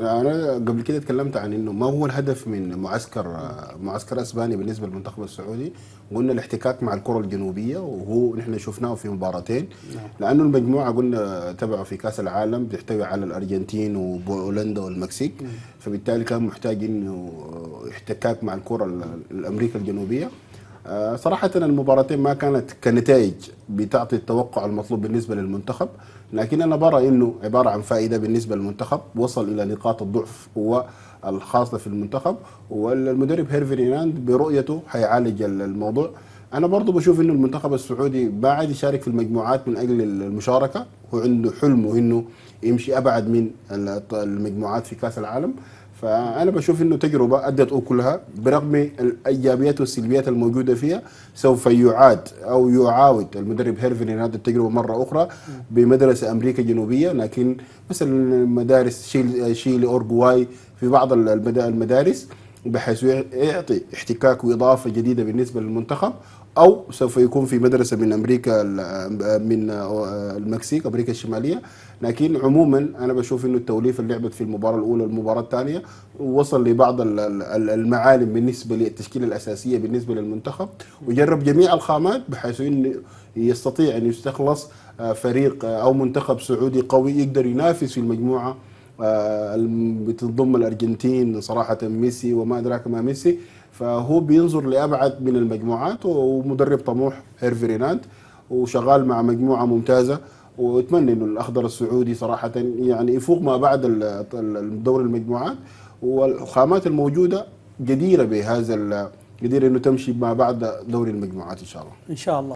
انا قبل كده تكلمت عن انه ما هو الهدف من معسكر اسبانيا بالنسبه للمنتخب السعودي، وقلنا الاحتكاك مع الكره الجنوبيه، وهو نحن شفناه في مباراتين. نعم. لانه المجموعه قلنا تبعه في كاس العالم بتحتوي على الارجنتين وبولندا والمكسيك، فبالتالي كان محتاج انه احتكاك مع الكره الامريكا الجنوبيه. صراحة المباراتين ما كانت كنتائج بتعطي التوقع المطلوب بالنسبة للمنتخب، لكن أنا برى أنه عبارة عن فائدة بالنسبة للمنتخب، وصل إلى نقاط الضعف هو الخاصة في المنتخب، والمدرب هيرفي ريناند برؤيته حيعالج الموضوع. أنا برضو بشوف أنه المنتخب السعودي ما عاد يشارك في المجموعات من أجل المشاركة، هو عنده حلمه أنه يمشي أبعد من المجموعات في كأس العالم. فانا بشوف انه تجربه ادت اكلها، برغم الايجابيات والسلبيات الموجوده فيها. سوف يعاد او يعاود المدرب هيرفي هذه التجربه مره اخرى بمدرسه امريكا الجنوبيه، لكن مثلا مدارس شيلي اورجواي، في بعض المدارس، بحيث يعطي احتكاك واضافه جديده بالنسبه للمنتخب. او سوف يكون في مدرسه من امريكا، من المكسيك، امريكا الشماليه. لكن عموما انا بشوف انه التوليفه اللي لعبت في المباراه الاولى والمباراه الثانيه وصل لبعض المعالم بالنسبه للتشكيله الاساسيه بالنسبه للمنتخب، وجرب جميع الخامات بحيث انه يستطيع ان يستخلص فريق او منتخب سعودي قوي يقدر ينافس في المجموعه، بتضم الارجنتين. صراحه ميسي وما ادراك ما ميسي، فهو بينظر لابعد من المجموعات، ومدرب طموح هيرفي ريناند، وشغال مع مجموعه ممتازه. واتمنى انه الاخضر السعودي صراحه يعني يفوق ما بعد دور المجموعات، والخامات الموجوده جديره بهذا جديره انه تمشي ما بعد دوري المجموعات ان شاء الله. ان شاء الله.